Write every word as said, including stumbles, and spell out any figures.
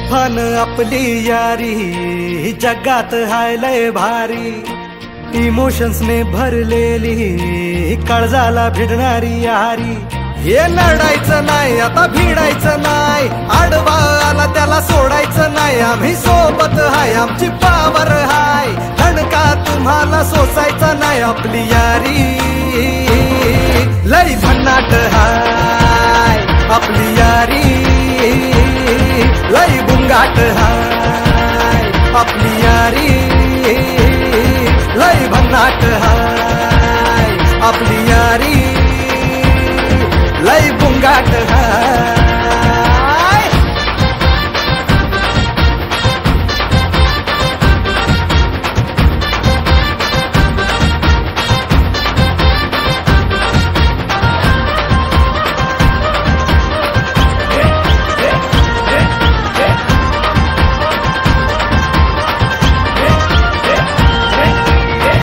तुफान आपली यारी जगात हाय लय भारी, इमोशन्स ने भरलेली काळजाला भिडणारी यारी। हे लढायचं नाही आता भिडायचं नाही, आडवा आला त्याला सोडायचं नाही, आम्ही सोबत हाय आमची पावर हाय, धणका तुम्हाला सोसायचा नाही, आपली यारी लय भन्नाट हाय, आपली यारी लय बुंगाट हाय, आपली यारी लय भन्नाट हाय।